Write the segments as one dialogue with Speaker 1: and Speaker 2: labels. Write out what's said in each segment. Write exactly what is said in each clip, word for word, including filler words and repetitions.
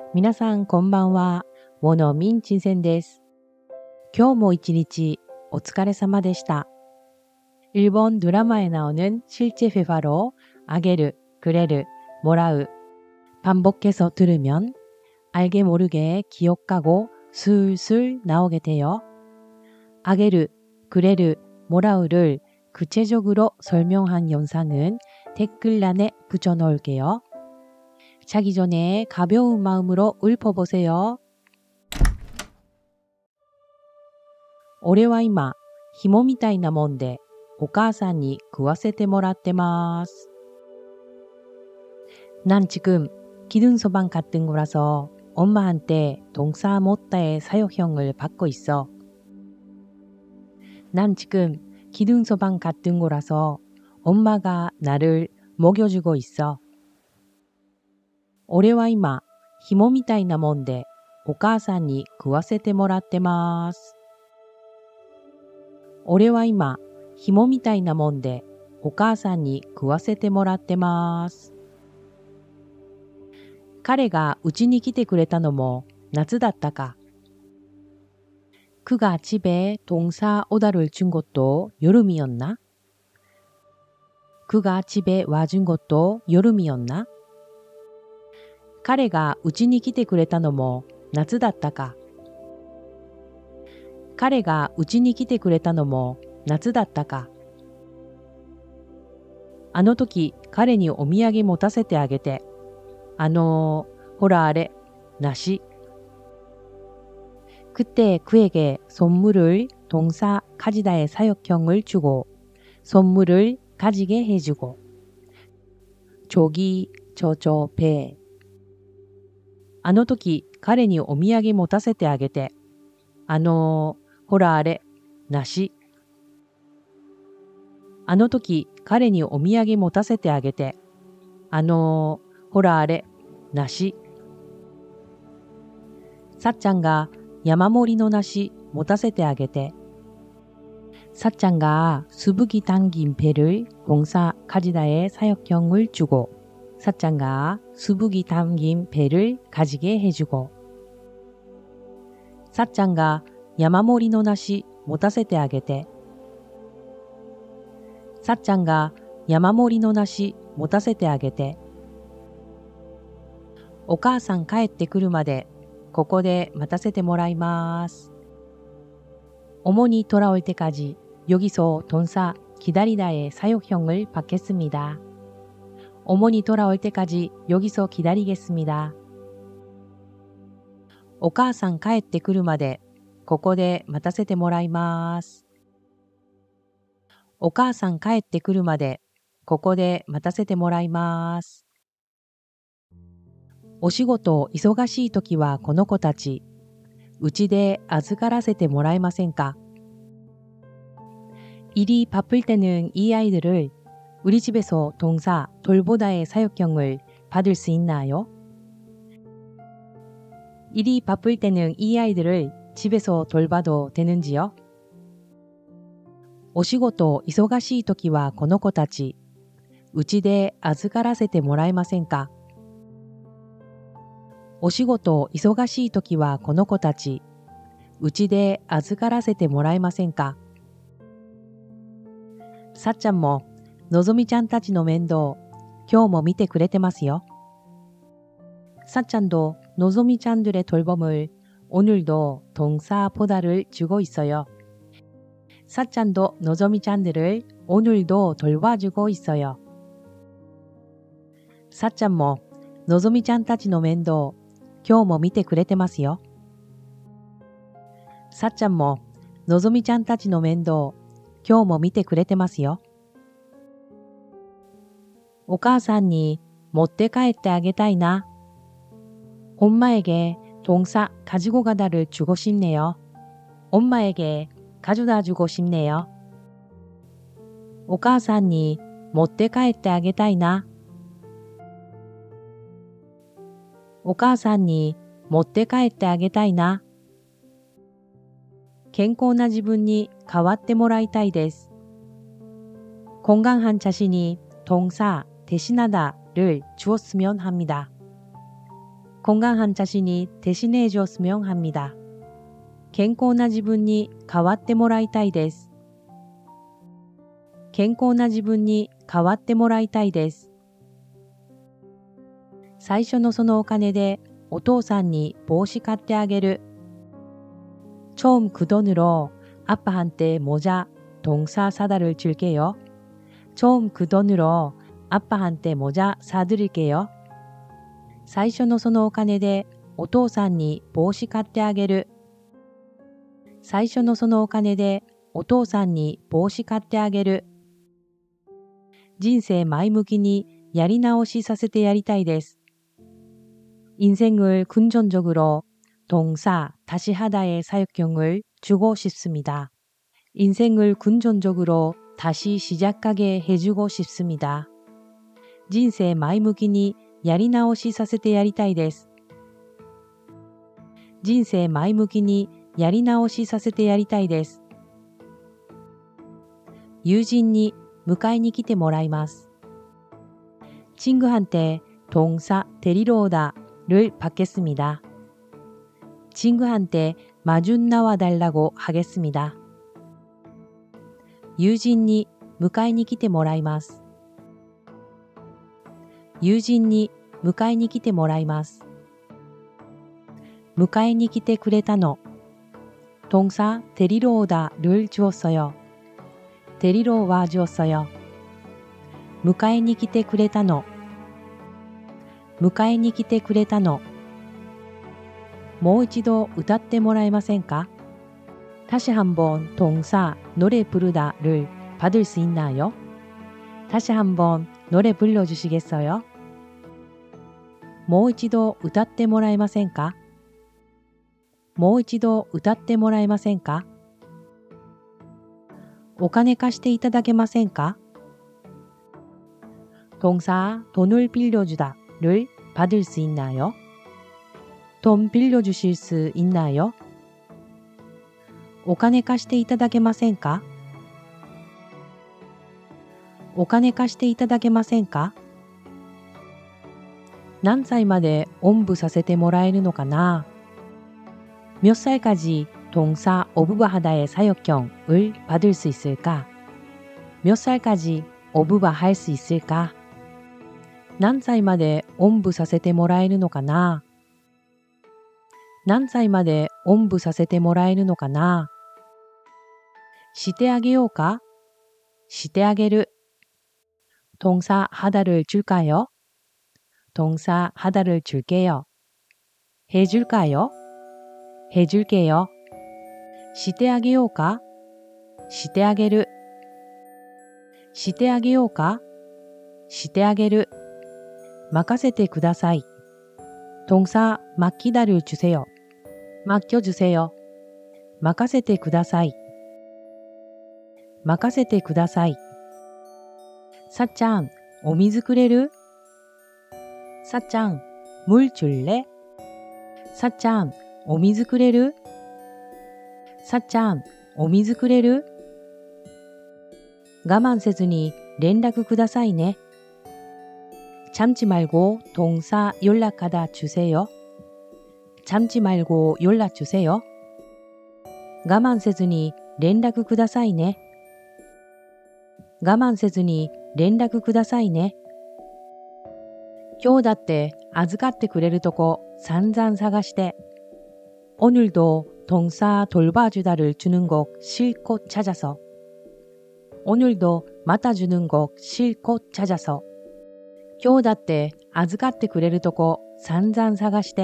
Speaker 1: 皆さんこんばんは。ウォノミンチンセンです。今日も一日お疲れ様でした。일본 드라마에 나오는 실제 회화로 아게르, 그레르, 모라우 반복해서 들으면 알게 모르게 기억하고 술술 나오게 돼요. 아게르, 그레르, 모라우를 구체적으로 설명한 영상은 댓글란에 붙여놓을게요. 자기 전에 가벼운 마음으로 읊어보세요. 俺は今、紐みたいなもんでお母さんに食わせてもらってます. 난 지금 기둥소방 같은 거라서 엄마한테 동사 못다의 사육형을 받고 있어. 난 지금 기둥소방 같은 거라서 엄마가 나를 먹여주고 있어. 俺は今、紐みたいなもんでお母さんに食わせてもらってます。俺は今、紐みたいなもんでお母さんに食わせてもらってます。彼がうちに来てくれたのも夏だったか。그가 집에 동사 오다를 준 것도 여름이었나? 그가 집에 와준 것도 여름이었나? 彼がうちに来てくれたのも夏だったか。彼がうちに来てくれたのも夏だったか。あの時彼にお土産持たせてあげて。あのー、ほらあれ、梨。그때 그에게 선물을 동사 가지다의 사역형을 주고 선물을 가지게 해주고 저기 저저 배 あの時彼にお土産持たせてあげて。あのー、ほらあれ、梨。あの時彼にお土産持たせてあげて。あのー、ほらあれ、梨。さっちゃんが山盛りの梨持たせてあげて。さっちゃんが수북이 담긴 배를 동사 가지다의 사역형을 주고 사짱가 수북이 담긴 배를 가지게 해주고 사짱가 야마모리の梨持たせてあげて。사짱가 야마모리の梨持たせてあげて。お母さん帰ってくるまでここで待たせてもらいます。어머니 돌아올 때까지 여기서 동사 기다리다의 사역형을 받겠습니다. 어머니 돌아올 때까지 여기서 기다리겠습니다. お母さん帰ってくるまでここで待たせてもらいます。お母さん帰ってくるまでここで待たせてもらいます。お仕事忙しいときはこの子たち、うちで預からせてもらえませんか? 일이 바쁠 때는 이 아이들을 우리 집에서 동사 돌보다의 사역형을 받을 수 있나요? 일이 바쁠 때는 이 아이들을 집에서 돌봐도 되는지요? お仕事忙しいときはこの子たち、うちで預からせてもらえませんか? お仕事忙しいときはこの子たち、うちで預からせてもらえませんか? さっちゃんものぞみちゃんたちの面倒、今日も見てくれてますよ。사짱도 노조미짱들의 돌봄을 오늘도 동사 보다를 주고 있어요. 사짱도 노조미짱들을 오늘도 돌봐주고 있어요. 사짱ものぞみちゃんたちの面倒、今日も見てくれてますよ。さっちゃんものぞみちゃんたちの面倒、今日も見てくれてますよ。お母さんに持って帰ってあげたいな。엄마에게 동사 가지고 가다를 주고 싶네요. 엄마에게 가져다 주고 싶네요. お母さんに持って帰ってあげたいな。お母さんに持って帰ってあげたいな。健康な自分に変わってもらいたいです。건강한 자신이 동사 대신하다를 주었으면 합니다. 건강한 자신이 대신해 줬으면 합니다. 健康な自分に変わってもらいたいです。健康な自分に変わってもらいたいです。最初のそのお金でお父さんに帽子買ってあげる。처음 그 돈으로 아빠한테 모자, 동사 사다를 줄게요. 처음 그 돈으로 아빠한테 모자 사드릴게요. 最初のそのお金でお父さんに帽子買ってあげる。最初のそのお金でお父さんに帽子買ってあげる。人生前向きにやり直しさせてやりたいです。인생을 긍정적으로 동사 다시 하다의 사역경을 주고 싶습니다. 인생을 긍정적으로 다시 시작하게 해주고 싶습니다. 인생前向きにやり直しさせてやりたいです。人生前向きにやり直しさせてやりたいです。友人に迎えに来てもらいます。친구한테 동사 데리러 오다를 받겠습니다. 친구한테 마중 나와달라고 하겠습니다.友人に迎えに来てもらいます。友人に迎えに来てもらいます。迎えに来てくれたの。동사 데리러 오다를 주었어요. 데리러 와 주었어요. 迎えに来てくれたの。迎えに来てくれたの。もう一度歌ってもらえませんか？다시 한번 동사 노래 부르다를 받을 수 있나요? 다시 한번 노래 불러주시겠어요? もう一度歌ってもらえませんか？もう一度歌ってもらえませんか？お金貸していただけませんか？동사 돈을 빌려주다를 받을 수 있나요? 돈 빌려주실 수 있나요? お金貸していただけませんか？お金貸していただけませんか？何歳までおんぶさせてもらえるのかな？몇 살까지 동사 어부바하다의 사역경을 받을 수 있을까? 몇 살까지 어부바할 수 있을까? 何歳までおんぶさせてもらえるのかな？何歳までおんぶさせてもらえるのかな？してあげようか？してあげる。동사 하다를 줄까요? 동사 하다를 줄게요. 해줄까요? 해줄게요. してあげようか？してあげる。してあげようか？してあげる。任せてください。동사 맡기다를 주세요. 맡겨주세요. 任せてください。任せてください。さっちゃん、お水くれる？さっちゃん、물 줄래？さっちゃん、お水くれる？さっちゃん、お水くれる？我慢せずに連絡くださいね。참지 말고 동사 연락하다 주세요. 참지 말고 연락 주세요. 我慢せずに連絡くださいね。我慢せずに連絡くださいね。今日だって預かってくれるとこ散々探して。오늘도 동사 돌봐주다를 주는 곳 실컷 찾아서. 오늘도 맡아주는 곳 실컷 찾아서. 今日だって預かってくれるとこ散々探して。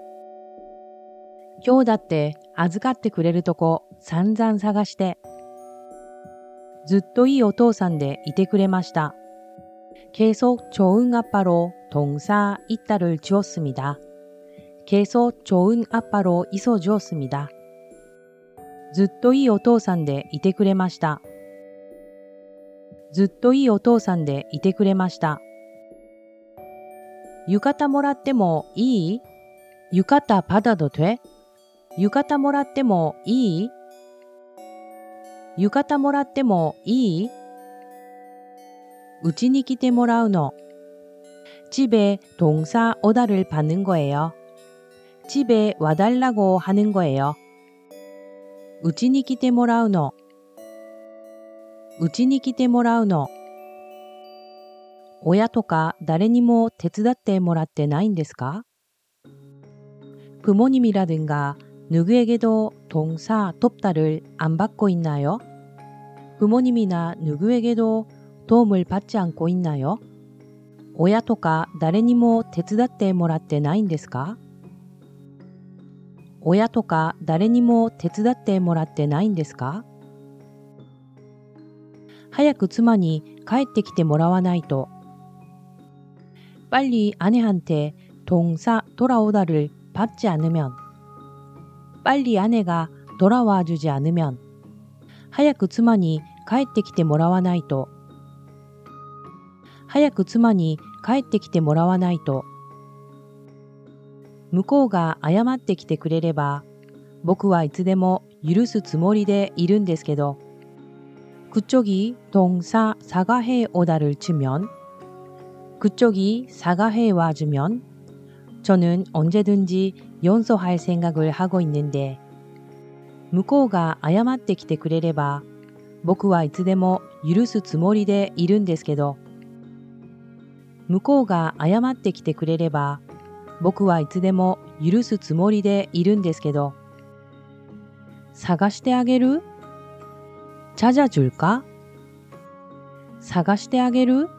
Speaker 1: 今日だって預かってくれるとこ散々探して。ずっといいお父さんでいてくれました。계속 좋은 아빠로 동사 있다를 주었습니다. 계속 좋은 아빠로 있어 주었습니다. ずっといいお父さんでいてくれました。ずっといいお父さんでいてくれました。浴衣もらってもいい？浴衣받아도 돼？浴衣もらってもいい？浴衣もらってもいい？うちに来てもらうの。 집에 동사 오다를 받는 거예요. 집에 와달라고 하는 거예요. うちに来てもらうの。うちに来てもらうの。親とか誰にも手伝ってもらってないんですか？ 부모님이라든가 누구에게도 동사 돕다를 안 받고 있나요? 부모님이나 누구에게도 도움을 받지 않고 있나요? 親とか誰にも手伝ってもらってないんですか？親とか誰にも手伝ってもらってないんですか？早く妻に帰ってきてもらわないと。빨리 아내한테 동사 돌아오다를 받지 않으면. 빨리 아내가 돌아와 주지 않으면. 早く妻に帰ってきてもらわないと。早く妻に帰ってきてもらわないと。向こうが謝ってきてくれれば、僕はいつでも許すつもりでいるんですけど、그쪽이 동사 사과해 오다를 주면, 그쪽이 사과해 와주면, 저는 언제든지 용서할 생각을 하고 있는데, 向こうが謝ってきてくれれば、僕はいつでも許すつもりでいるんですけど、向こうが謝ってきてくれれば、僕はいつでも許すつもりでいるんですけど、探してあげる？찾아줄까？探してあげる？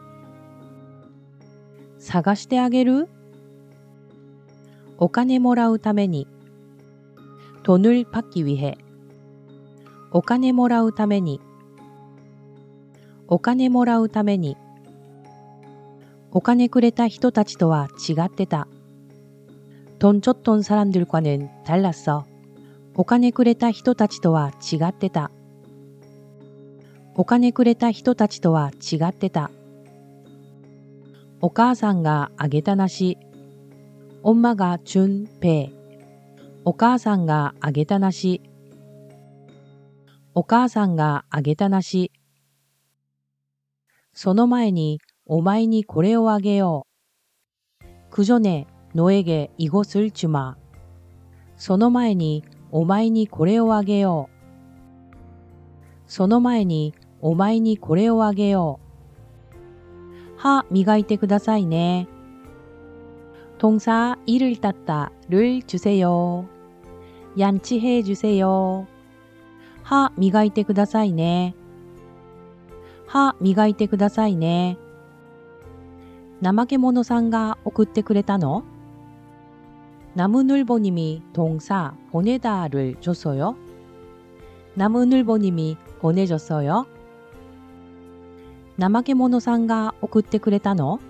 Speaker 1: 探してあげる？お金もらうために。돈을 받기 위해. お金もらうために。お金もらうために。お金くれた人たちとは違ってた。돈 줬던 사람들과는 달랐어. お金くれた人たちとは違ってた。お金くれた人たちとは違ってた。お母さんがあげた梨。엄마가 준 배。お母さんがあげた梨。お母さんがあげた梨。その前にお前にこれをあげよう。그 전에 너에게 이것을 주마. その前にお前にこれをあげよう。その前にお前にこれをあげよう。歯磨いてくださいね。동사 이를 닦다를 주세요. 양치해 주세요. 하磨いてくださいね。歯磨いてくださいね。怠け者さんが送ってくれたの？나무늘보님이 동사 보내다를 줬어요? 나무늘보님이 보내줬어요? 怠け者さんが送ってくれたの？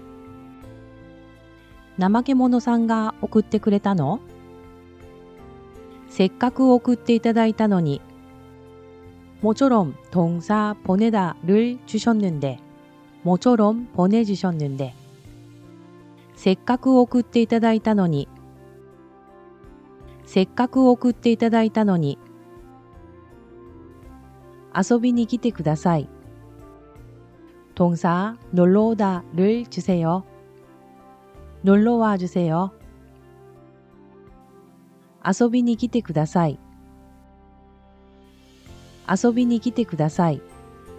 Speaker 1: 怠け者さんが送ってくれたの？せっかく送っていただいたのに。모처럼 동사 보내다를 주셨는데, 모처럼 보내주셨는데, せっかく送っていただいたのに。せっかく送っていただいたのに。遊びに来てください。동사 놀러오다를 주세요. 놀러와 주세요. 遊びに来てください。遊びに来てください。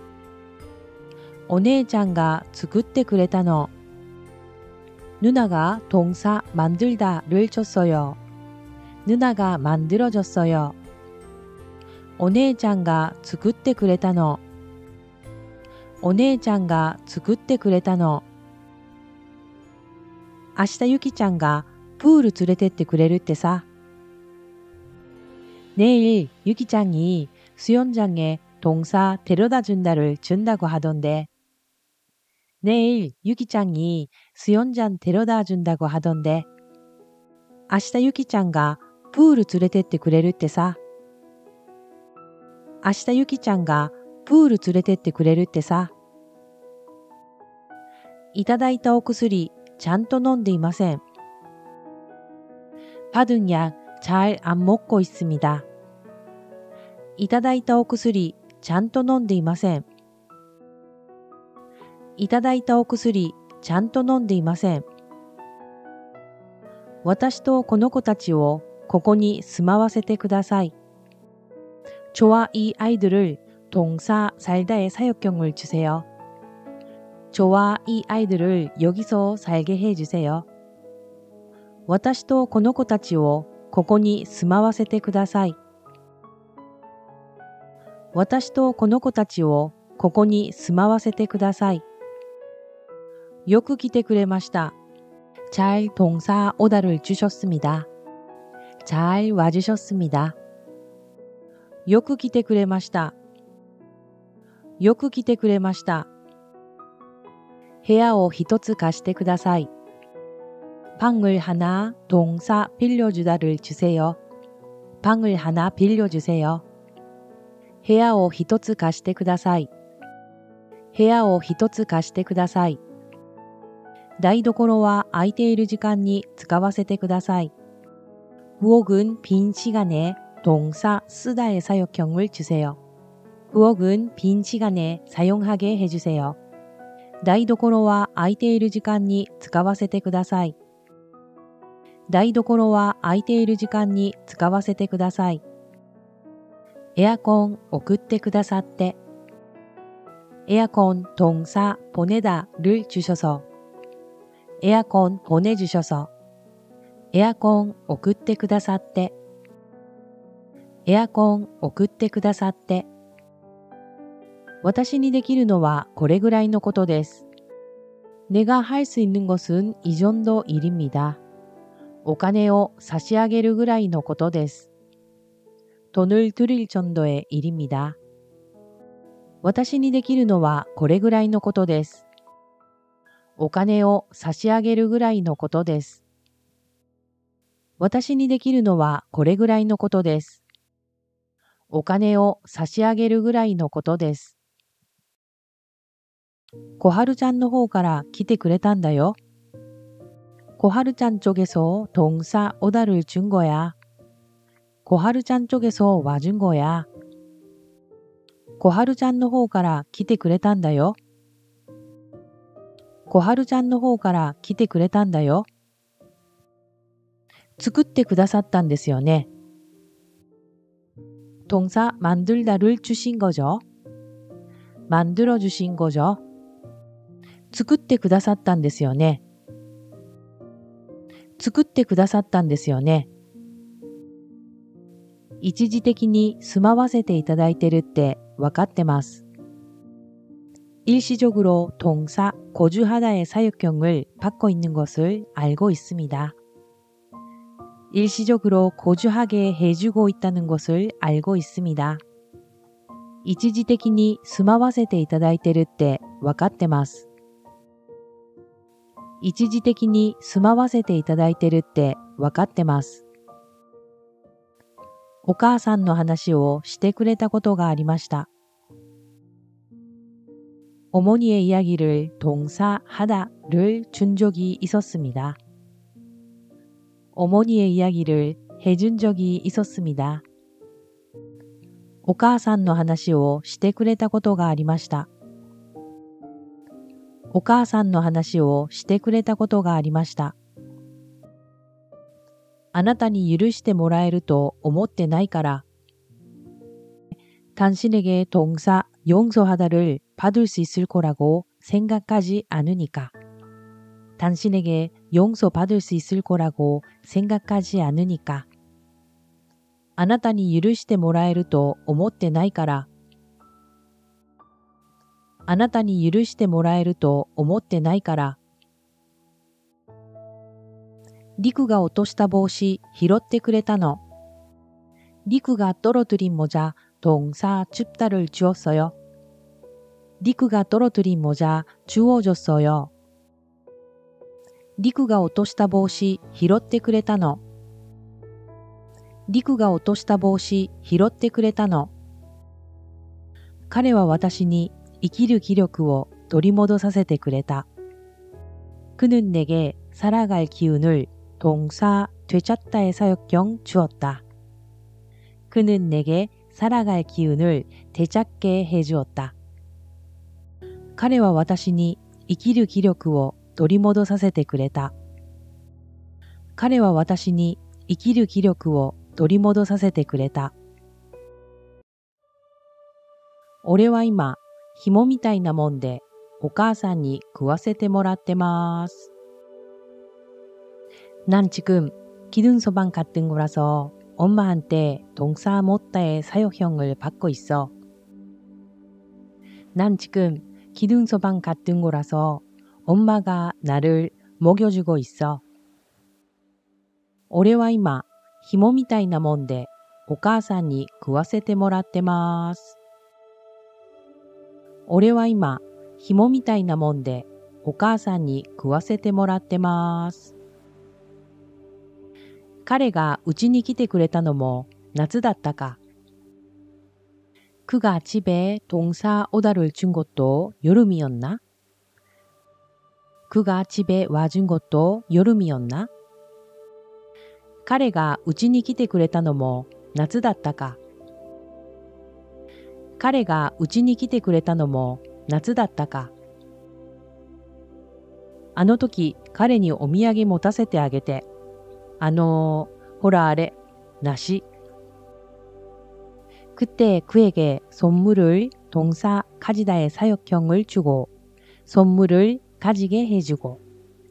Speaker 1: お姉ちゃんが作ってくれたの。누나가 동사 만들다를 줬어요. 누나가 만들어줬어요. お姉ちゃんが作ってくれたの。お姉ちゃんが作ってくれたの。明日ゆきちゃんがプール連れてってくれるってさ。내일 유기짱이 수영장에 동사 데려다 준다를 준다고 하던데. 내일 유기짱이 수영장 데려다 준다고 하던데. 明日ゆきちゃんがプール連れてってくれるってさ。明日ゆきちゃんがプール連れてってくれるってさ。いただいたお薬ちゃんと飲んでいません。받은 약 잘 안 먹고 있습니다. いただいたお薬ちゃんと飲んでいません。いただいたお薬ちゃんと飲んでいません。 私とこの子たちをここに住まわせてください。저와 이 아이들을 동사 살다의 사역경을 주세요. 저와 이 아이들을 여기서 살게 해주세요. 私とこの子たちをここに住まわせてください。私とこの子たちをここに住まわせてください。よく来てくれました。잘 동사 오다를 주셨습니다. 잘 와주셨습니다. よく来てくれました。よく来てくれました。部屋を一つ貸してください。방을 하나 동사 빌려주다를 주세요. 방을 하나 빌려주세요. 部屋を一つ貸してください。部屋を一つ貸してください。台所は空いている時間に使わせてください。부엌은 빈 시간에 동사 쓰다의 사용형을 주세요. 부엌은 빈 시간에 사용하게 해주세요. 台所は空いている時間に使わせてください。台所は空いている時間に使わせてください。エアコン送ってくださって。에어컨 동사 보내다를 주셔서. 에어컨 보내주셔서. 에어컨送ってくださって。에어컨送ってくださって。私にできるのはこれぐらいのことです。내가 할 수 있는 것은 이 정도 일입니다. お金を差し上げるぐらいのことです。돈을 드릴 정도의 일입니다. 私にできるのはこれぐらいのことです。お金を差し上げるぐらいのことです。私にできるのはこれぐらいのことです。お金を差し上げるぐらいのことです。小春ちゃんの方から来てくれたんだよ。小春ちゃん쪽에서 동사 오다를 준 거야.小春ちゃん쪽에서 와준 거야. 小春ちゃんの方から来てくれたんだよ。小春ちゃんの方から来てくれたんだよ。作ってくださったんですよね。동사 만들다를 주신 거죠. 만들어 주신 거죠. 作ってくださったんですよね。作ってくださったんですよね。一時的に住まわせていただいてるってわかってます。일시적으로 동사 거주하다의 사역형을 받고 있는 것을 알고 있습니다. 일시적으로 거주하게 해주고 있다는 것을 알고 있습니다. 一時的に住まわせていただいてるってわかってます。一時的に住まわせていただいてるってわかってます。お母さんの話をしてくれたことがありました。어머니의 이야기를 동사 하다를 준 적이 있었습니다. 어머니의 이야기를 해준 적이 있었습니다. お母さんの話をしてくれたことがありました。お母さんの話をしてくれたことがありました。あなたに許してもらえると思ってないから。당신에게 동사 용서하다를 받을 수 있을 거라고 생각하지 않으니까. 당신에게 용서받을 수 있을 거라고 생각하지 않으니까. あなたに許してもらえると思ってないから。あなたに許してもらえると思ってないから。リクが落とした帽子拾ってくれたの。리크가 떨어뜨린 모자 동사 줍다를 주었어요. 리크가 떨어뜨린 모자 주워줬어요. 리크가 落とした帽子拾ってくれたの。リクが落とした帽子拾ってくれたの。彼は私に生きる気力を取り戻させてくれた。그는 내게 살아갈 기운을 동사 되찾다의 사역형 주었다. 그는 내게 살아갈 기운을 되찾게 해주었다. 彼は私に生きる気力を取り戻させてくれた。 彼は私に生きる気力を取り戻させてくれた。俺は今、紐みたいなもんでお母さんに食わせてもらってます。난 지금 기둥소방 같은 거라서 엄마한테 동사 못다의 사육형을 받고 있어. 난 지금 기둥소방 같은 거라서 엄마가 나를 먹여주고 있어. 俺は今、紐みたいなもんでお母さんに食わせてもらってます。俺は今、紐みたいなもんでお母さんに食わせてもらってます。彼がうちに来てくれたのも夏だったか。그가 집에 동사 오다를 준 것도 여름이었나? 그가 집에 와준 것도 여름이었나? 彼がうちに来てくれたのも夏だったか。彼がうちに来てくれたのも夏だったか。あの時彼にお土産持たせてあげて。あのー、ほらあれ、梨。그때 그에게 선물을 동사 가지다의 사육형을 주고 선물을 가지게 해주고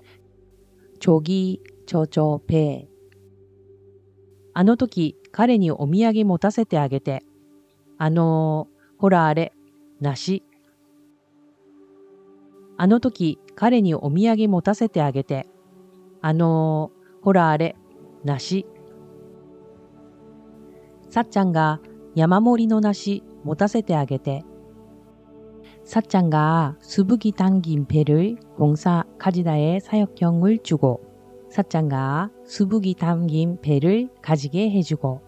Speaker 1: 저기 저저 배 あの時彼にお土産持たせてあげて。あのー、ほらあれ、梨。あの時彼にお土産持たせてあげて。あのー、ほらあれ、梨。さっちゃんが山盛りの梨持たせてあげて。さっちゃんが수북이 담긴 배를 동사 가지다의 사육형을 주고さっちゃんが수북이 담긴 배를 가지게 해주고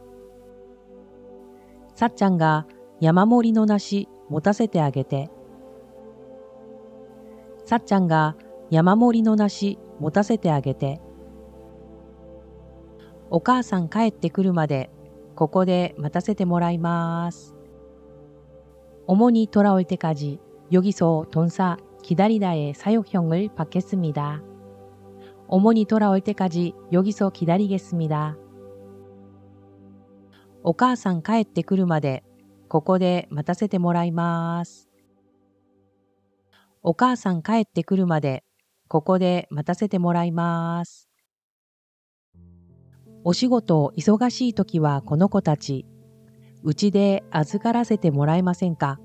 Speaker 1: さっちゃんが山盛りの梨持たせてあげて。さっちゃんが山盛りの梨持たせてあげて。お母さん帰ってくるまでここで待たせてもらいます。어머니 돌아올 때까지 여기서 동사 기다리다의 사육형을 받겠습니다. 어머니 돌아올 때까지 여기서 기다리겠습니다. お母さん帰ってくるまでここで待たせてもらいます。お母さん帰ってくるまでここで待たせてもらいます。お仕事忙しいときはこの子たち、うちで預からせてもらえませんか？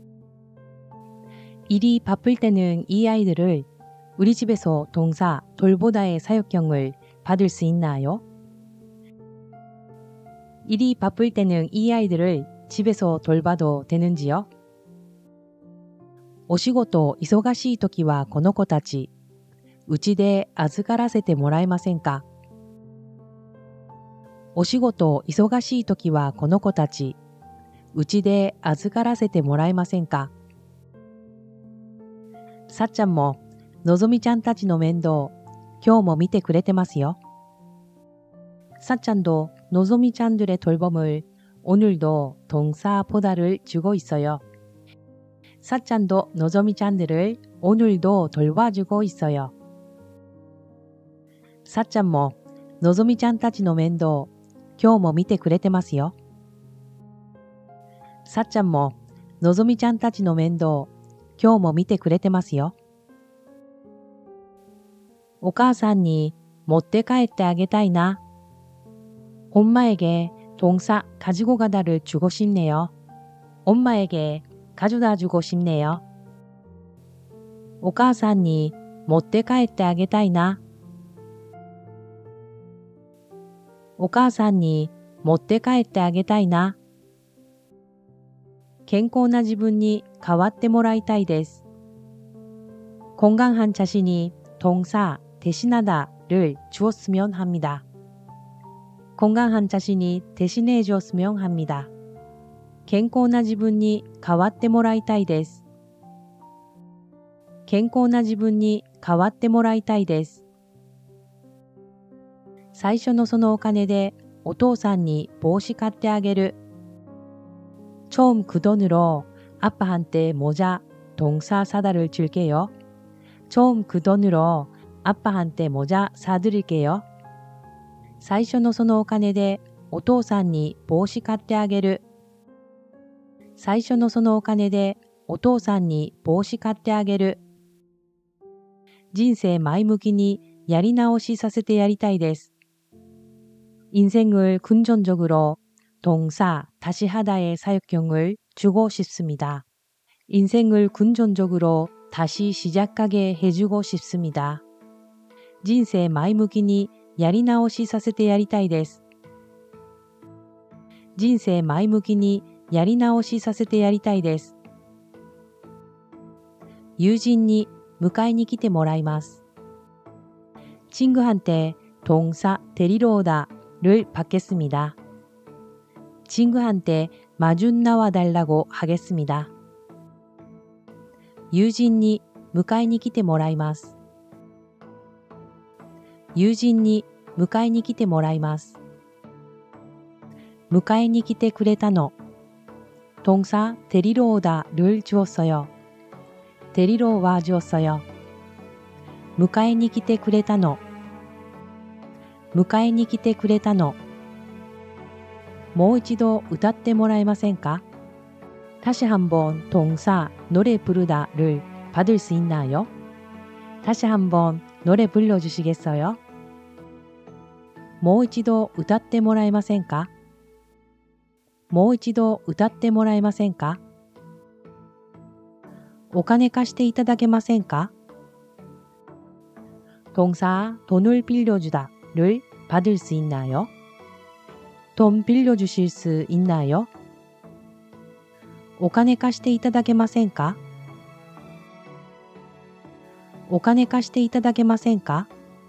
Speaker 1: 일이 바쁠 때는 이 아이들을 우리 집에서 동사 돌보다의 사육형을 받을 수 있나요? 일이 바쁠 때는 이 아이들을 집에서 돌봐도 되는지요? お仕事忙しいときはこの子たち、うちで預からせてもらえませんか？お仕事忙しいときはこの子たち、うちで預からせてもらえませんか？さっちゃんものぞみちゃんたちの面倒、今日も見てくれてますよ。さっちゃん도 노소미 짠들의 돌봄을 오늘도 동사 보다를 주고 있어요. 사짠도 노조미 짠들을 오늘도 돌봐주고 있어요. 사짠ものぞみちゃんたちの面倒、今日も見てくれてますよ。さっちゃんものぞみちゃんたちの面倒、今日も見てくれてますよ。お母さんに持って帰ってあげたいな。엄마에게 동사 가지고 가다를 주고 싶네요. 엄마에게 가져다 주고 싶네요. お母さんに持って帰ってあげたいな。お母さんに持って帰ってあげたいな。健康な自分に変わってもらいたいです。건강한 자신이 동사 대신하다를 주었으면 합니다. 건강한 자신이 대신해 주었으면 합니다. 健康な自分に変わってもらいたいです。健康な自分に変わってもらいたいです。最初のそのお金でお父さんに帽子買ってあげる。처음 그 돈으로 아빠한테 모자 동사 사다를 줄게요. 처음 그 돈으로 아빠한테 모자 사드릴게요. 最初のそのお金でお父さんに帽子買ってあげる。最初のそのお金でお父さんに帽子買ってあげる。人生前向きにやり直しさせてやりたいです。인생을 긍정적으로 동사 다시 하다의 사역경을 주고 싶습니다. 인생을 긍정적으로 다시 시작하게 해주고 싶습니다. 인생前向きにやり直しさせてやりたいです。人生前向きにやり直しさせてやりたいです。友人に迎えに来てもらいます。친구한테 동사 데리러 오다를 받겠습니다. 친구한테 마중 나와 달라고 하겠습니다.友人に迎えに来てもらいます。友人に迎えに来てもらいます。迎えに来てくれたの。동사 데리러 오다를 주었어요. 데리러 와 주었어요.迎えに来てくれたの。迎えに来てくれたの。もう一度歌ってもらえませんか？다시 한번 동사 노래 부르다를 받을 수 있나요? 다시 한번 노래 불러주시겠어요? もう一度歌ってもらえませんか？もう一度歌ってもらえませんか？お金貸していただけませんか？동사 돈을 빌려주다를 받을 수 있나요? 돈 빌려주실 수 있나요? お金貸していただけませんか？お金貸していただけませんか？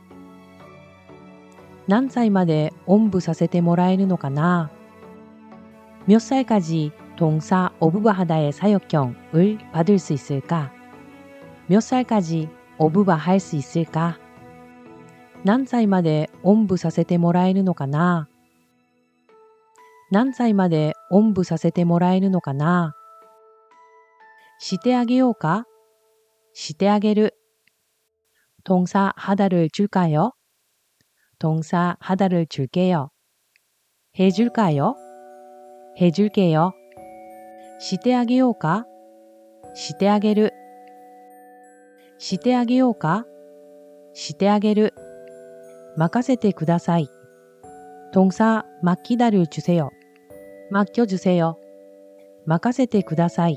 Speaker 1: 何歳までおんぶさせてもらえるのかな？몇 살까지 동사 어부바하다의 사역경을 받을 수 있을까? 몇 살까지 어부바할 수 있을까? 何歳までおんぶさせてもらえるのかな？何歳までおんぶさせてもらえるのかな？してあげようか？してあげる。동사 하다를 줄까요? 동사 하다를 줄게요. 해줄까요? 해줄게요. してあげようか？してあげる。してあげようか？してあげる。任せてください。동사 맡기다를 주세요. 맡겨주세요. 任せてください。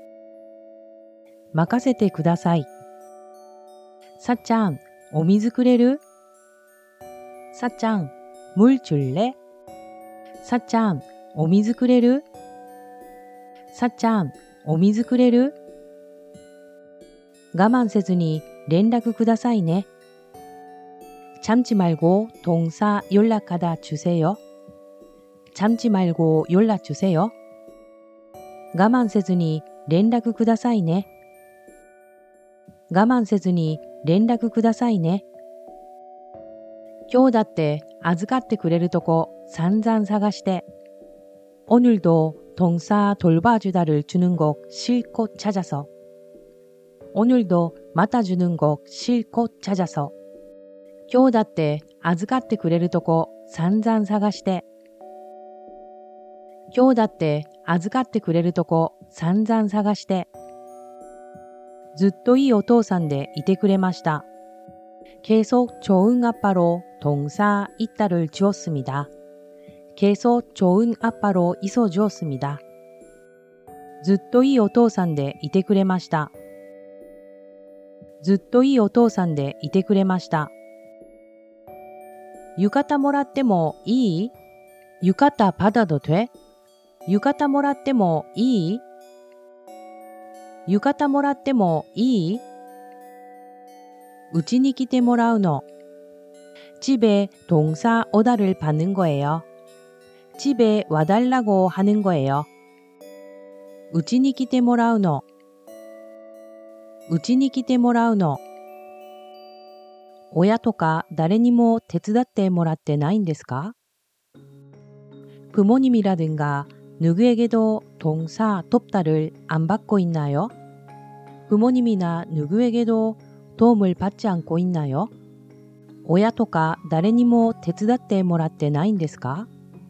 Speaker 1: 任せてください。さっちゃん、お水くれる？さっちゃん、물 줄래？さっちゃん、お水くれる？さっちゃん、お水くれる？我慢せずに連絡くださいね。참지 말고 동사 연락하다 주세요. 참지 말고 연락 주세요. 我慢せずに連絡くださいね。我慢せずに連絡くださいね。今日だって預かってくれるとこ散々探して。오늘도 동사 돌봐주다를 주는 곳 실컷 찾아서. 오늘도 맡아주는 곳 실컷 찾아서. 今日だって預かってくれるとこ散々探して。今日だって預かってくれるとこ散々探して。ずっといいお父さんでいてくれました。계속 좋은 아빠로 동사 있다를 주었습니다. 계속 좋은 아빠로 있어 주었습니다. ずっといいお父さんでいてくれました。ずっといいお父さんでいてくれました。浴衣もらってもいい？浴衣받아도 돼？浴衣もらってもいい？浴衣もらってもいい？うちに来てもらうの。집에 동사 오다를 받는 거예요. 집에 와달라고 하는 거예요. うちに来てもらうの。うちに来てもらうの。親とか誰にも手伝ってもらってないんですか？부모님이라든가 누구에게도 동사 돕다를 안 받고 있나요? 부모님이나 누구에게도 도움을 받지 않고 있나요? 親とか誰にも手伝ってもらってないんですか？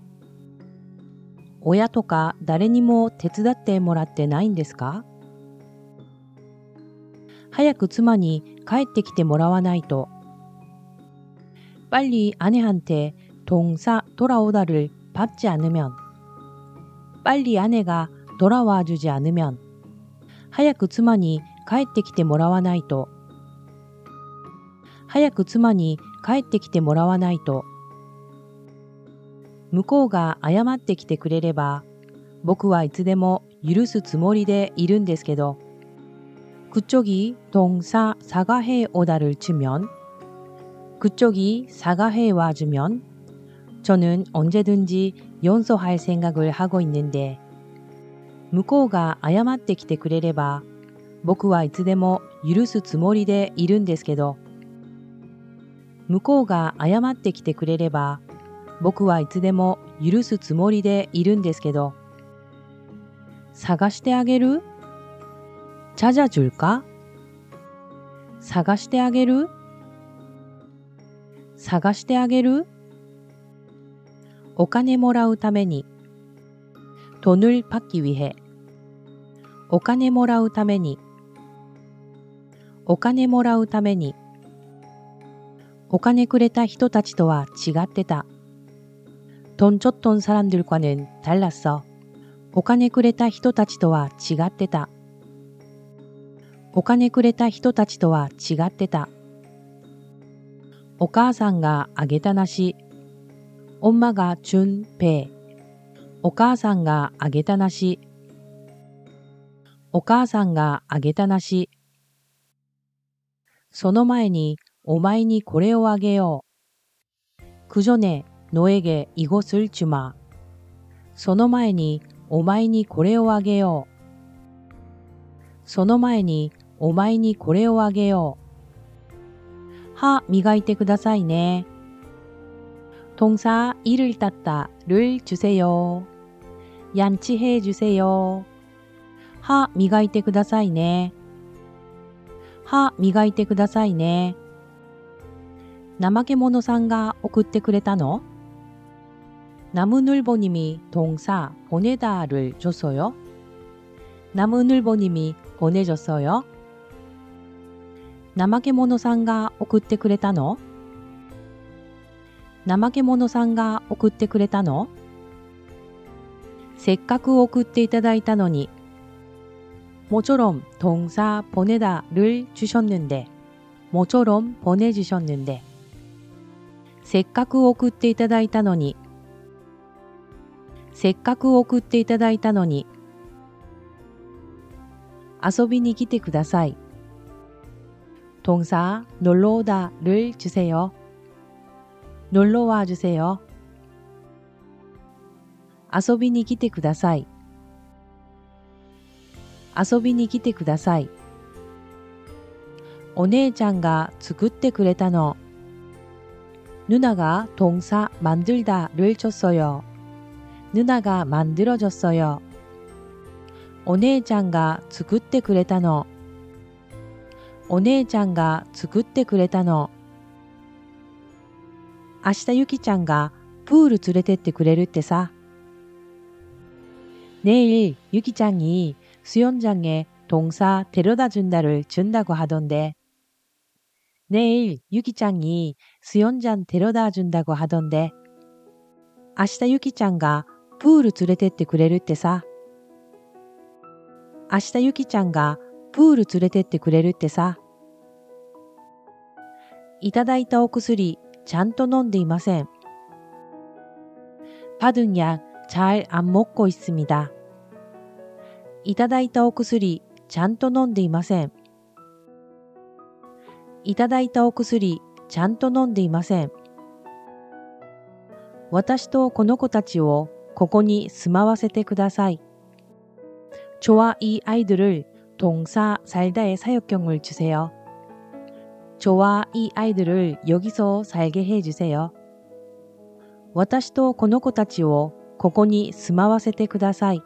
Speaker 1: 親とか誰にも手伝ってもらってないんですか？早く妻に帰ってきてもらわないと。빨리 아내한테 동사 돌아오다를 받지 않으면. 빨리 아내가 돌아와 주지 않으면. 早く妻に帰ってきてもらわないと。早く妻に帰ってきてもらわないと。向こうが謝ってきてくれれば、僕はいつでも許すつもりでいるんですけど、그쪽이 동사 사과해 오다를 주면, 그쪽이 사과해 와주면, 저는 언제든지 용서할 생각을 하고 있는데, 向こうが謝ってきてくれれば、僕はいつでも許すつもりでいるんですけど、向こうが謝ってきてくれれば、僕はいつでも許すつもりでいるんですけど、探してあげる？찾아줄까？探してあげる？探してあげる？お金もらうために。돈을 받기 위해。お金もらうために。お金もらうために。お金くれた人たちとは違ってた。돈 줬던 사람들과는 달랐어. お金くれた人たちとは違ってた。お金くれた人たちとは違ってた。お母さんがあげた梨。엄마가 준 배。お母さんがあげた梨。お母さんがあげた梨。その前にお前にこれをあげよう。그 전에 너에게 이것을 주마。その前にお前にこれをあげよう。その前にお前にこれをあげよう。歯磨いてくださいね。동사 이를 닦다를 주세요. 양치해 주세요.歯磨いてくださいね。歯磨いてくださいね。怠け者さんが送ってくれたの？나무늘보님이 동사 보내다를 줬어요? 나무늘보님이 보내줬어요? 怠け者さんが送ってくれたの？怠け者さんが送ってくれたの？せっかく送っていただいたのに。모처럼 동사 보내다를 주셨는데, 모처럼 보내주셨는데. せっかく送っていただいたのに。せっかく送っていただいたのに。遊びに来てください。동사 놀러오다를 주세요. 놀러와 주세요. 遊びに来てください。遊びに来てください。お姉ちゃんが作ってくれたの。누나가 동사 만들다를 줬어요. 누나가 만들어줬어요. お姉ちゃんが作ってくれたの。お姉ちゃんが作ってくれたの。明日ゆきちゃんがプール連れてってくれるってさ。내일 유기짱이 수영장에 동사 데려다 준다를 준다고 하던데. 내일 유기짱이 수영장 데려다 준다고 하던데. 明日ゆきちゃんがプール連れてってくれるってさ。明日ゆきちゃんがプール連れてってくれるってさ。いただいたお薬ちゃんと飲んでいません。받은 약 잘 안 먹고 있습니다. いただいたお薬ちゃんと飲んでいません。いただいたお薬ちゃんと飲んでいません。私とこの子たちをここに住まわせてください。저와 이 아이들을 동사 살다의 사역경을 주세요. 저와 이 아이들을 여기서 살게 해주세요. 私とこの子たちをここに住まわせてください。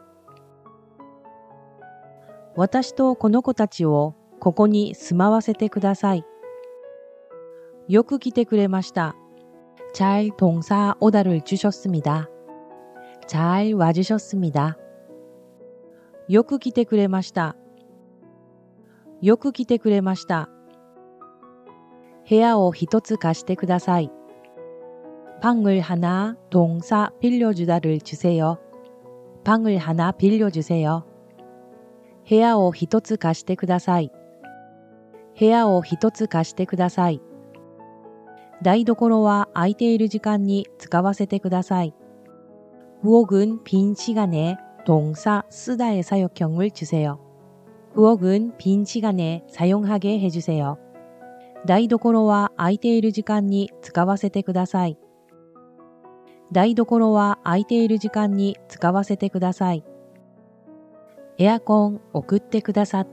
Speaker 1: 私とこの子たちをここに住まわせてください。 よく来てくれました。잘 동사 오다를 주셨습니다. 잘 와주셨습니다. よく来てくれました。よく来てくれました。部屋を一つ貸してください。방을 하나 동사 빌려주다를 주세요. 방을 하나 빌려주세요. 部屋を一つ貸してください。部屋を一つ貸してください。台所は空いている時間に使わせてください。부엌은 빈 시간에 동사 쓰다의 사용형을 주세요. 부엌은 빈 시간에 사용하게 해주세요.台所は空いている時間に使わせてください。台所は空いている時間に使わせてください。エアコン送ってくださって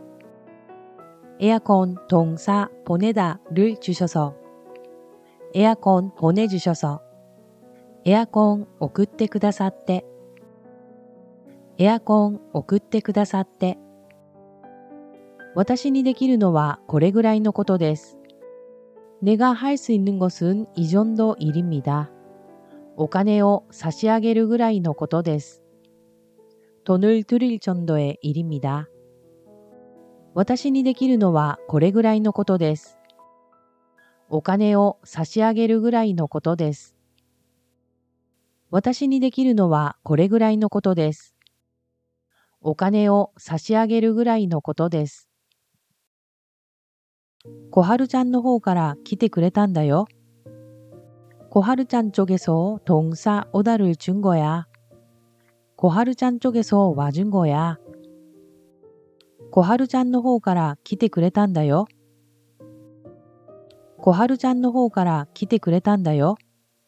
Speaker 1: 。에어컨 동사 보내다를 주셔서. 에어컨 보내주셔서. 에어컨送ってくださって。에어컨送ってくださって。私にできるのはこれぐらいのことです。내가 할 수 있는 것은 이 정도 일입니다. お金を差し上げるぐらいのことです。돈을 드릴 정도의 일입니다. 私にできるのはこれぐらいのことです。お金を差し上げるぐらいのことです。私にできるのはこれぐらいのことです。お金を差し上げるぐらいのことです。小春ちゃんの方から来てくれたんだよ。小春ちゃん쪽에서 동사 오다를 준 거야.小春ちゃん쪽에서 와준 거야. 小春ちゃんの方から来てくれたんだよ。小春ちゃんの方から来てくれたんだよ。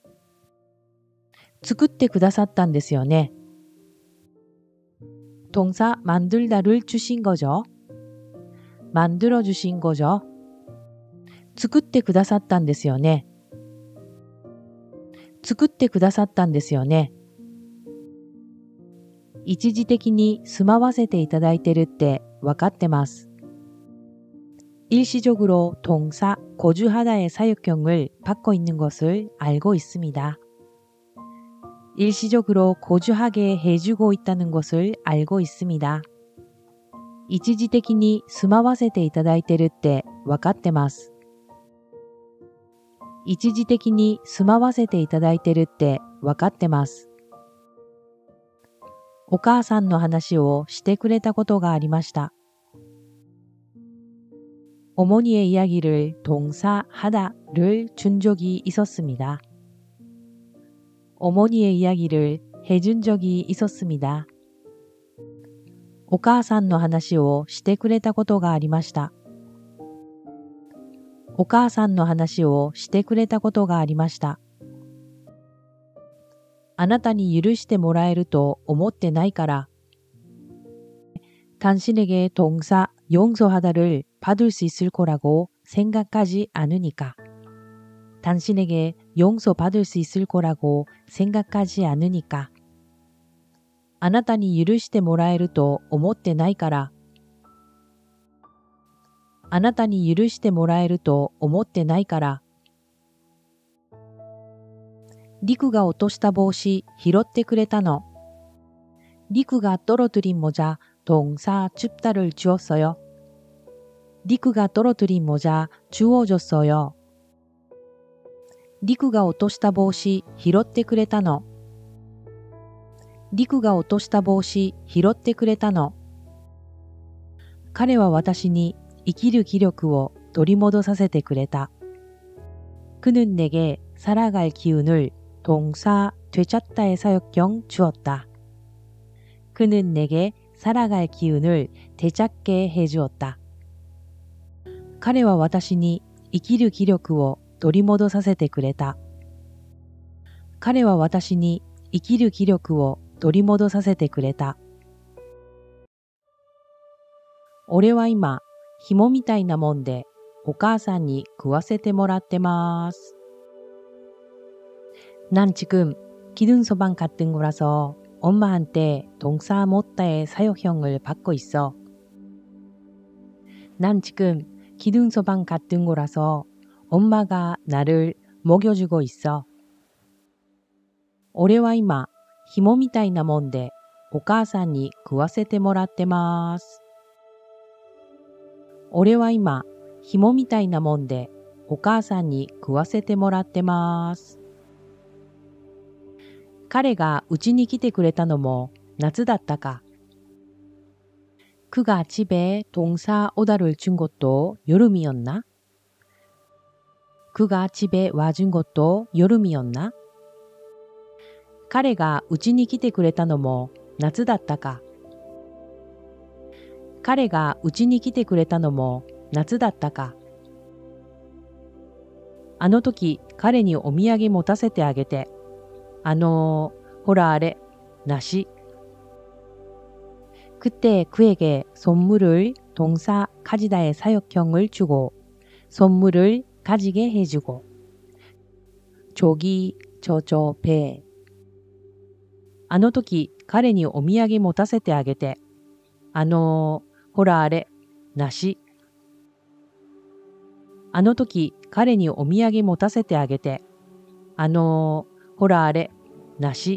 Speaker 1: 作ってくださったんですよね。동사 만들다를 주신 거죠. 만들어 주신 거죠. 作ってくださったんですよね。作ってくださったんですよね。一時的に住まわせていただいてるってわかってます。일시적으로 동사 거주하다의 사용형을 받고 있는 것을 알고 있습니다. 일시적으로 거주하게 해주고 있다는 것을 알고 있습니다. 一時的に住まわせていただいてるってわかってます。一時的に住まわせていただいてるってわかってます。お母さんの話をしてくれたことがありました。어머니의 이야기를 동사 하다를 준 적이 있었습니다. 어머니의 이야기를 해준 적이 있었습니다. お母さんの話をしてくれたことがありました。お母さんの話をしてくれたことがありました。あなたに許してもらえると思ってないから。당신에게 동사 용서하다를 받을 수 있을 거라고 생각하지 않으니까. 당신에게 용서받을 수 있을 거라고 생각하지 않으니까. あなたに許してもらえると思ってないから。あなたに許してもらえると思ってないから。リクが落とした帽子拾ってくれたの。리크가 떨어뜨린 모자 동사 줍다를 주었어요. 리크가 떨어뜨린 모자 주워줬어요. 리크가 落とした帽子拾ってくれたの。リクが落とした帽子拾ってくれたの。彼は私に生きる気力を取り戻させてくれた。그는 내게 살아갈 기운을 동사 되찾다의 사역형 주었다. 그는 내게 살아갈 기운을 되찾게 해주었다. 彼は私に生きる気力を取り戻させてくれた。彼は私に生きる気力を取り戻させてくれた。俺は今、紐みたいなもんでお母さんに食わせてもらってます。난 지금 기둥소방 같은 거라서 엄마한테 동사 못다의 사용형을 받고 있어. 난 지금 기둥소방 같은 거라서 엄마가 나를 먹여주고 있어. 俺は今、紐みたいなもんでお母さんに食わせてもらってます。俺は今、紐みたいなもんでお母さんに食わせてもらってます。彼がうちに来てくれたのも夏だったか。그가 집에 동사 오다를 준 것도 여름이었나? 그가 집에 와준 것도 여름이었나? 彼がうちに来てくれたのも夏だったか。彼がうちに来てくれたのも夏だったか。あの時彼にお土産持たせてあげて。あのー、ほらあれ、梨。그때 그에게 선물을 동사 가지다의 사역형을 주고 선물을 가지게 해주고 저기 저저 배 あの時彼にお土産持たせてあげて。あのー、ほらあれ、梨。あの時彼にお土産持たせてあげて。あのー、ほらあれ、梨。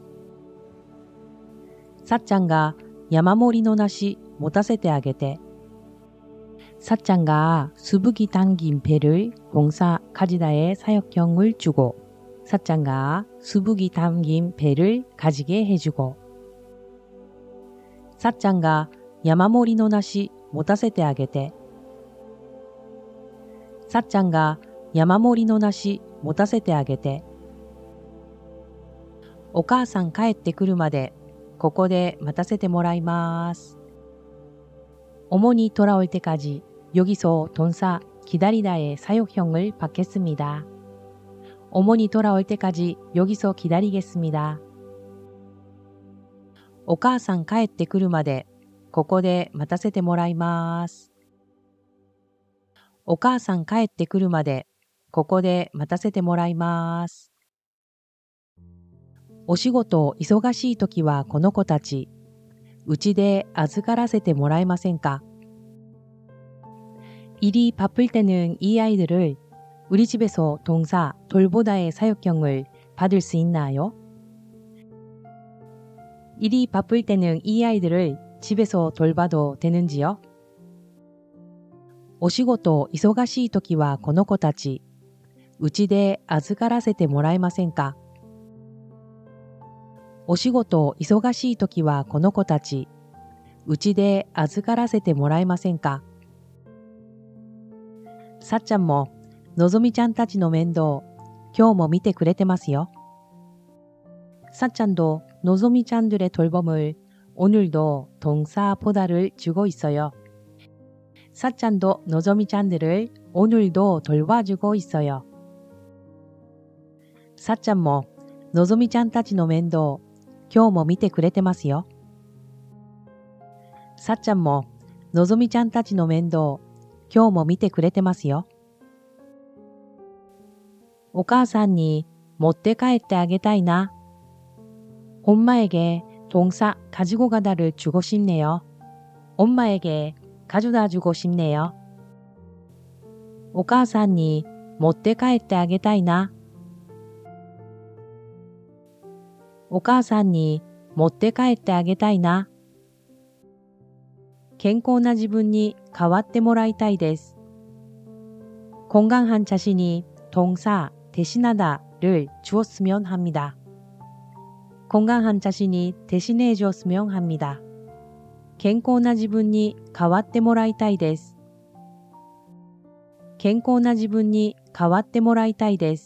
Speaker 1: さっちゃんが山盛りの梨持たせてあげて。さっちゃんが수북이 담긴 배를 동사 가지다의 사역형을 주고さっちゃんが수북이 담긴 배를 가지게 해주고さっちゃんが山盛りの梨持たせてあげて。さっちゃんが山盛りの梨持たせてあげて。お母さん帰ってくるまでここで待たせてもらいます。어머니 돌아올 때까지 여기서 동사 기다리다의 사역형을 받겠습니다. 어머니 돌아올 때까지 여기서 기다리겠습니다. お母さん帰ってくるまでここで待たせてもらいます。お母さん帰ってくるまでここで待たせてもらいます。お仕事忙しいときはこの子たち、うちで預からせてもらえませんか? 일이 바쁠 때는 이 아이들을 우리 집에서 동사 돌보다의 사역형을 받을 수 있나요? 일이 바쁠 때는 이 아이들을 집에서 돌봐도 되는지요? お仕事忙しいときはこの子たち、うちで預からせてもらえませんか? お仕事忙しいときはこの子たち、うちで預からせてもらえませんか? さっちゃんものぞみちゃんたちの面倒、今日も見てくれてますよ。さっちゃん도 노소미 짠들의 돌봄을 오늘도 동사 보다를 주고 있어요. 사짠도 노조미 짠들을 오늘도 돌봐주고 있어요. 사짠ものぞみちゃんたちの面倒、今日も見てくれてますよ。さっちゃんものぞみちゃんたちの面倒、今日も見てくれてますよ。お母さんに持って帰ってあげたいな。엄마에게 동사 가지고 가다를 주고 싶네요. 엄마에게 가져다 주고 싶네요. お母さんに持って帰ってあげたいな。お母さんに持って帰ってあげたいな。健康な自分に変わってもらいたいです。건강한 자신이 동사 대신하다를 주었으면 합니다. 건강한 자신이 대신해 주었으면 합니다. 健康な自分に変わってもらいたいです。健康な自分に変わってもらいたいです。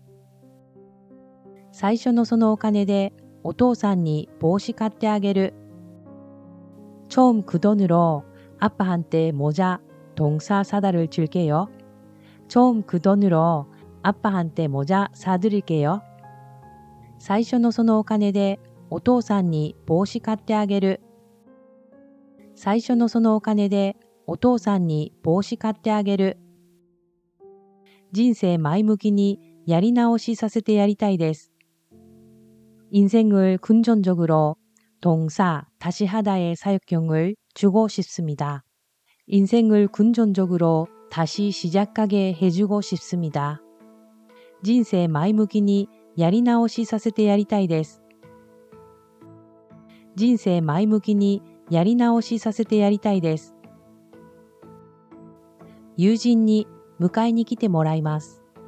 Speaker 1: 最初のそのお金でお父さんに帽子買ってあげる。처음 그 돈으로 아빠한테 모자, 동사 사다를 줄게요. 처음 그 돈으로 아빠한테 모자 사드릴게요. 最初のそのお金でお父さんに帽子買ってあげる。最初のそのお金でお父さんに帽子買ってあげる。人生前向きにやり直しさせてやりたいです。인생을 긍정적으로 동사 다시 하다의 사역형을 주고 싶습니다. 인생을 긍정적으로 다시 시작하게 해주고 싶습니다.人生前向きにやり直しさせてやりたいです。人生前向きにやり直しさせてやりたいです。友人に迎えに来てもらいます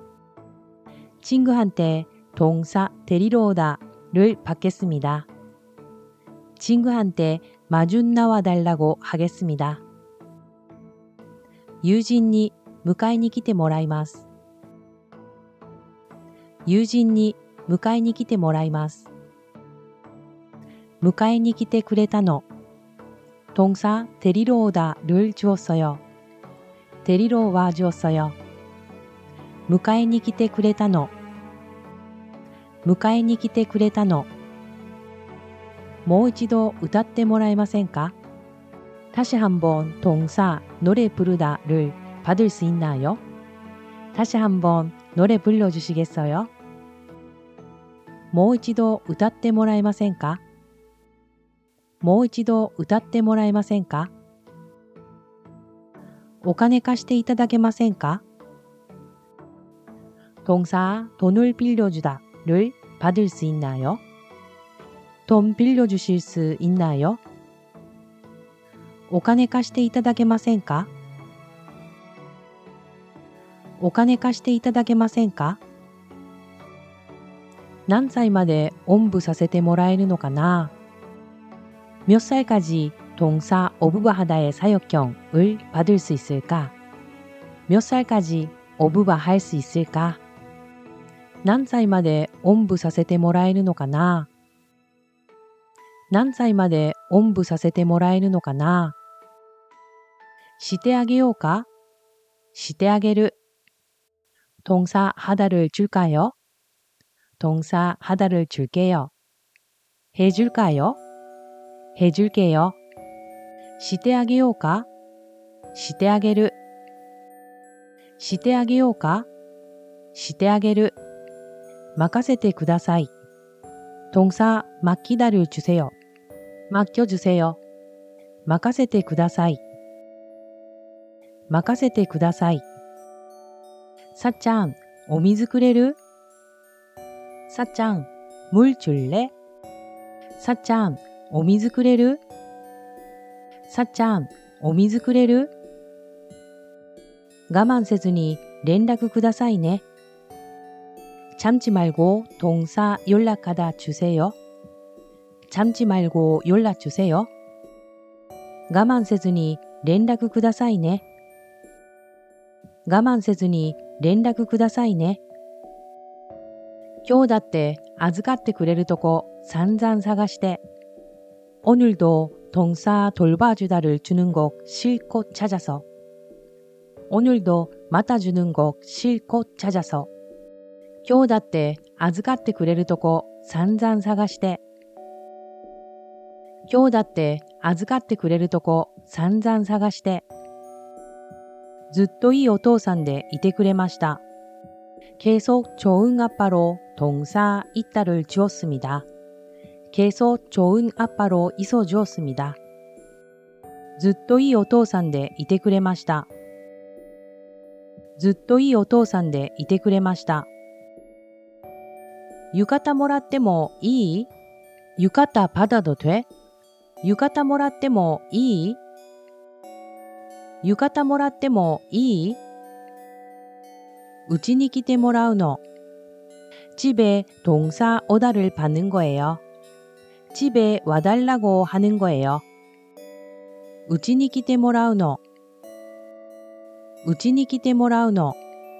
Speaker 1: 。친구한테 동사 데리러 오다를 받겠습니다. 친구한테 마중 나와 달라고 하겠습니다.友人に迎えに来てもらいます。友人に迎えに来てもらいます。迎えに来てくれたの。동사 데리러 오다를 주었어요. 데리러 와 주었어요. 迎えに来てくれたの。迎えに来てくれたの。もう一度歌ってもらえませんか？다시 한번 동사 노래 부르다를 받을 수 있나요? 다시 한번 노래 불러주시겠어요? もう一度歌ってもらえませんか？もう一度歌ってもらえませんか？お金貸していただけませんか？동사 돈을 빌려주다를 받을 수 있나요? 돈 빌려주실 수 있나요? お金貸していただけませんか？お金貸していただけませんか？何歳までおんぶさせてもらえるのかな？몇 살까지 동사 어부바하다의 사역형을 받을 수 있을까? 몇 살까지 어부바할 수 있을까? 何歳までおんぶさせてもらえるのかな？何歳までおんぶさせてもらえるのかな？してあげようか？してあげる。동사 하다를 줄까요? 동사 하다를 줄게요. 해줄까요? 해줄게요. してあげようか？してあげる。してあげようか？してあげる。任せてください。동사 맡기다를 주세요. 맡겨주세요. 任せてください。任せてください。さっちゃん、お水くれる？さっちゃん、물 줄래？さっちゃん、お水くれる？さっちゃん、お水くれる？我慢せずに連絡くださいね。참지 말고 동사 연락하다 주세요. 참지 말고 연락 주세요. 我慢せずに連絡くださいね。我慢せずに連絡くださいね。今日だって預かってくれるとこ散々探して。오늘도 동사 돌봐주다를 주는 곳 실컷 찾아서. 오늘도 맡아주는 곳 실컷 찾아서. 今日だって預かってくれるとこ散々探して。今日だって預かってくれるとこ散々探して。ずっといいお父さんでいてくれました。계속 좋은 아빠로 동사 있다를 주었습니다. 계속 좋은 아빠로 있어 주었습니다. ずっといいお父さんでいてくれました。ずっといいお父さんでいてくれました。浴衣もらってもいい？浴衣받아도 돼？浴衣もらってもいい？浴衣もらってもいい？うちに来てもらうの。집에 동사 오다를 받는 거예요. 집에 와달라고 하는 거예요. うちに来てもらうの。うちに来てもらうの。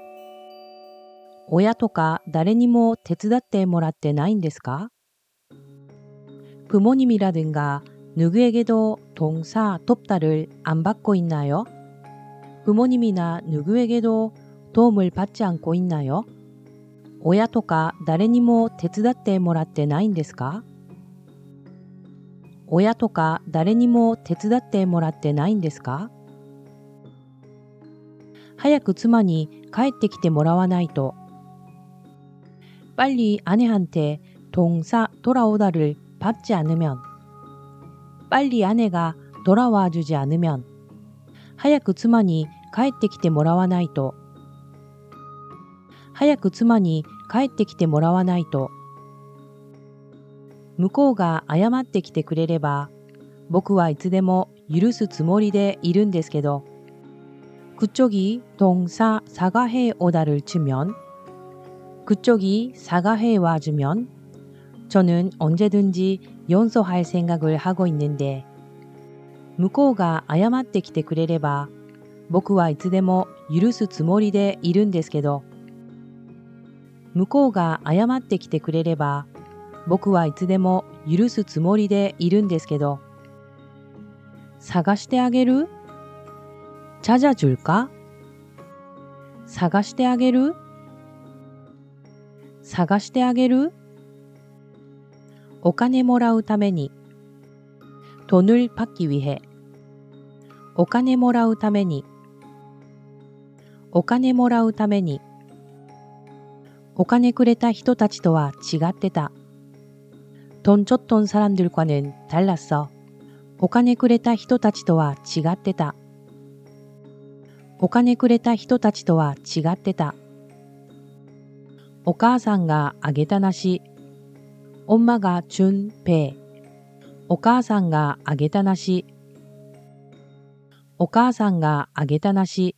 Speaker 1: 親とか誰にも手伝ってもらってないんですか？부모님이라든가 누구에게도 동사 돕다를 안 받고 있나요? 부모님이나 누구에게도 도움을 받지 않고 있나요? 親とか誰にも手伝ってもらってないんですか？親とか誰にも手伝ってもらってないんですか？早く妻に帰ってきてもらわないと。빨리 아내한테 동사 돌아오다를 받지 않으면. 빨리 아내가 돌아와 주지 않으면. 早く妻に帰ってきてもらわないと。早く妻に帰ってきてもらわないと。向こうが謝ってきてくれれば、僕はいつでも許すつもりでいるんですけど、그쪽이 동사 사과해 오다를 주면, 그쪽이 사과해 와주면 저는 언제든지 용서할 생각을 하고 있는데, 向こうが謝ってきてくれれば、僕はいつでも許すつもりでいるんですけど、向こうが謝ってきてくれれば、僕はいつでも許すつもりでいるんですけど、探してあげる？찾아줄까？探してあげる？探してあげる？お金もらうために。돈을 받기 위해。お金もらうために。お金もらうために。お金くれた人たちとは違ってた。돈 줬던 사람들과는 달랐어。お金くれた人たちとは違ってた。お金くれた人たちとは違ってた。お母さんがあげた梨。엄마가 준 배。お母さんがあげた梨。お母さんがあげた梨。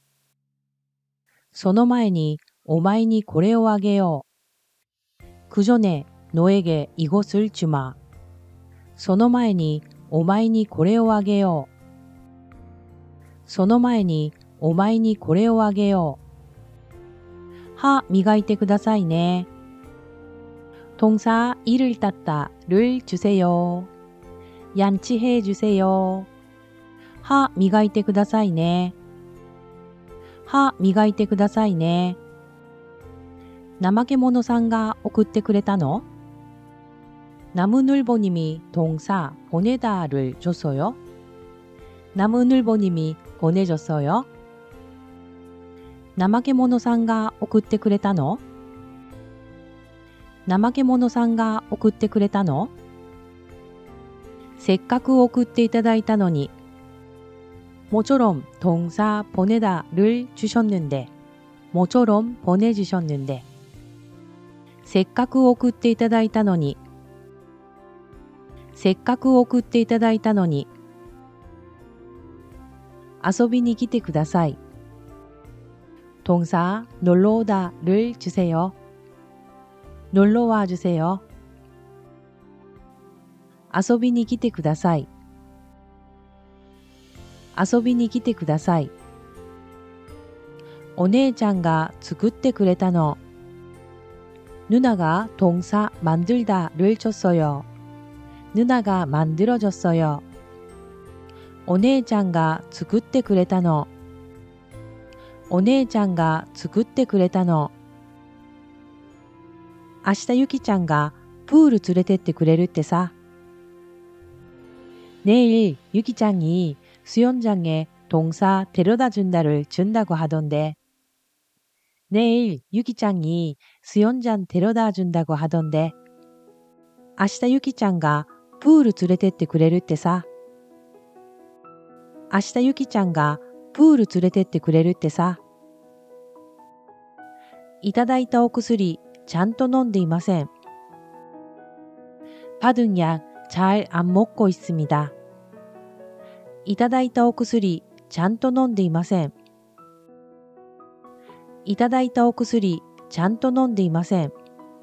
Speaker 1: その前にお前にこれをあげよう。그 전에 너에게 이것을 주마。その前にお前にこれをあげよう。その前にお前にこれをあげよう。歯磨いてくださいね。동사 이를 닦다를 주세요. 양치해 주세요. 하磨いてくださいね。歯磨いてくださいね。怠け者さんが送ってくれたの？나무늘보님이 동사 보내다를 줬어요. 나무늘보님이 보내줬어요. 怠け者さんが送ってくれたの？怠け者さんが送ってくれたの？せっかく送っていただいたのに。모처럼 동사 보내다를 주셨는데, 모처럼 보내주셨는데. せっかく送っていただいたのに。せっかく送っていただいたのに。遊びに来てください。동사 놀러 오다를 주세요. 놀러 와 주세요. 遊びに来てください。遊びに来てください。お姉ちゃんが作ってくれたの。누나가 동사 만들다를 줬어요. 누나가 만들어줬어요. お姉ちゃんが作ってくれたの。お姉ちゃんが作ってくれたの。明日ゆきちゃんがプール連れてってくれるってさ。내일 유기짱이 수영장에 동사 데려다 준다를 준다고 하던데. 내일 유기짱이 수영장 데려다 준다고 하던데. 明日ゆきちゃんがプール連れてってくれるってさ。明日ゆきちゃんがプール連れてってくれるってさ。いただいたお薬ちゃんと飲んでいません。받은 약 잘 안 먹고 있습니다. いただいたお薬ちゃんと飲んでいません。いただいたお薬ちゃんと飲んでいません。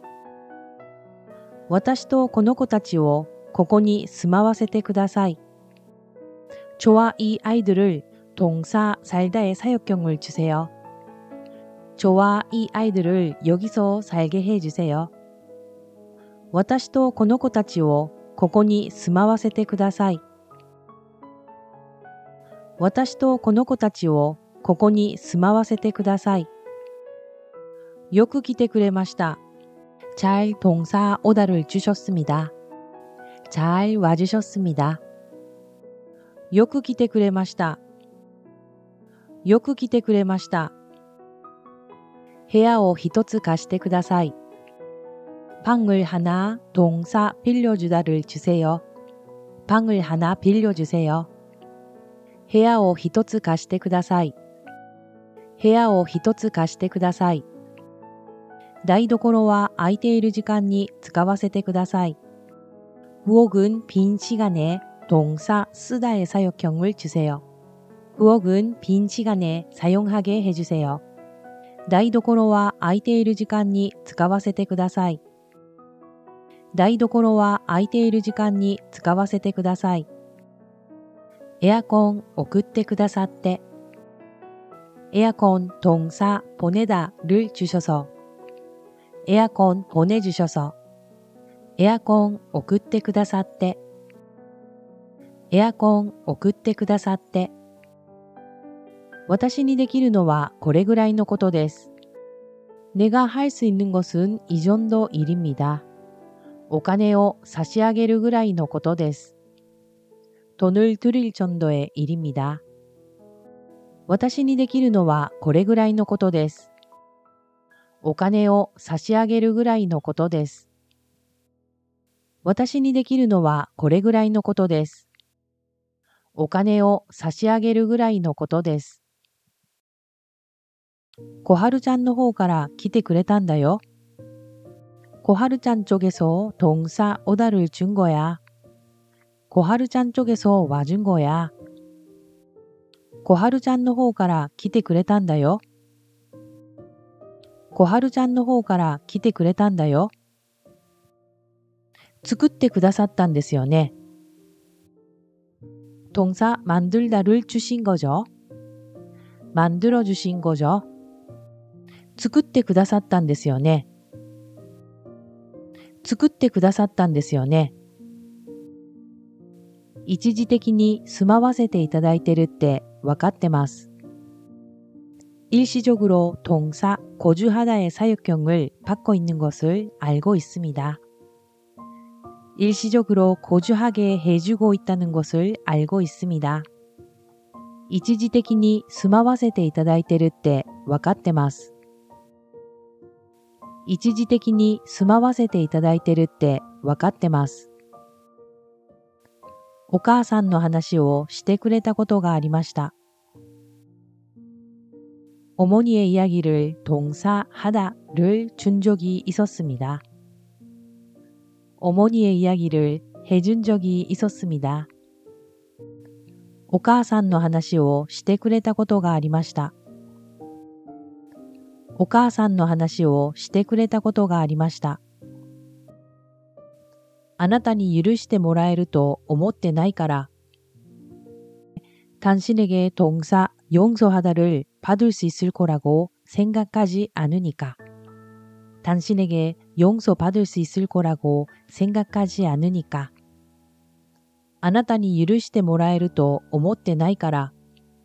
Speaker 1: 私とこの子たちをここに住まわせてください。저와 이 아이들을 동사 살다의 사역경을 주세요. 저와 이 아이들을 여기서 살게 해주세요. 私とこの子たちをここに住まわせてください。私とこの子たちをここに住まわせてください。よく来てくれました。잘 동사 오다를 주셨습니다. 잘 와주셨습니다. よく来てくれました。よく来てくれました。部屋を一つ貸してください。방을 하나 동사 빌려주다를 주세요. 방을 하나 빌려주세요. 部屋を一つ貸してください。 部屋を一つ貸してください。台所は空いている時間に使わせてください。부엌은 빈 시간에 동사 쓰다의 사용형을 주세요. 부엌은 빈 시간에 사용하게 해주세요.台所は空いている時間に使わせてください。台所は空いている時間に使わせてください。에어컨送ってくださって。에어컨 동사 보내다를 주셔서. 에어컨 보내주셔서. 에어컨送ってくださって。에어컨送ってくださって。私にできるのはこれぐらいのことです。내가 할 수 있는 것은 이 정도 일입니다. お金を差し上げるぐらいのことです。돈을 드릴 정도의 일입니다. 私にできるのはこれぐらいのことです。お金を差し上げるぐらいのことです。私にできるのはこれぐらいのことです。お金を差し上げるぐらいのことです。小春ちゃんの方から来てくれたんだよ。小春ちゃん쪽에서 동사 오다를 준 거야.小春ちゃん쪽에서 와준 거야.小春ちゃんの方から来てくれたんだよ。小春ちゃんの方から来てくれたんだよ。作ってくださったんですよね。동사 만들다를 주신 거죠. 만들어 주신 거죠. 作ってくださったんですよね。作ってくださったんですよね。一時的に住まわせていただいてるってわかってます。일시적으로 동사 거주하다의 사용형을 받고 있는 것을 알고 있습니다. 일시적으로 거주하게 해주고 있다는 것을 알고 있습니다. 一時的に住まわせていただいてるってわかってます。一時的に住まわせていただいてるってわかってます。お母さんの話をしてくれたことがありました。어머니의 이야기를 동사 하다를 준 적이 있었습니다. 어머니의 이야기를 해준 적이 있었습니다. お母さんの話をしてくれたことがありました。お母さんの話をしてくれたことがありました。あなたに許してもらえると思ってないから。당신에게 동사 용서하다를 받을 수 있을 거라고 생각하지 않으니까. 당신에게 용서받을 수 있을 거라고 생각하지 않으니까. あなたに許してもらえると思ってないから。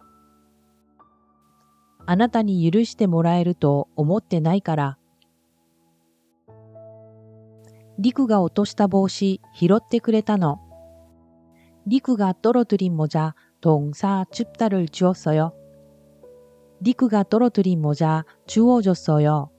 Speaker 1: あなたに許してもらえると思ってないから。リクが落とした帽子拾ってくれたの。리크가 떨어뜨린 모자 동사 줍다를 주었어요. 리크가 떨어뜨린 모자 주워줬어요.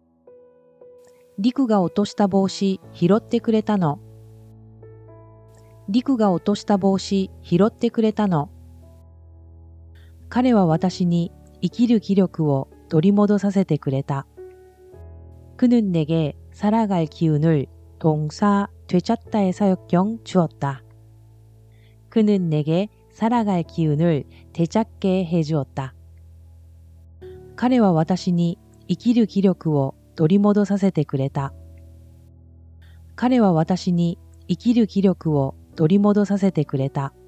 Speaker 1: 리크가 落とした帽子拾ってくれたの。リクが落とした帽子拾ってくれたの。彼は私に生きる気力を取り戻させてくれた。그는 내게 살아갈 기운을 동사 되찾다의 사역형 주었다. 그는 내게 살아갈 기운을 되찾게 해주었다. 彼は私に生きる気力を取り戻させてくれた。彼は私に生きる気力を取り戻させてくれた。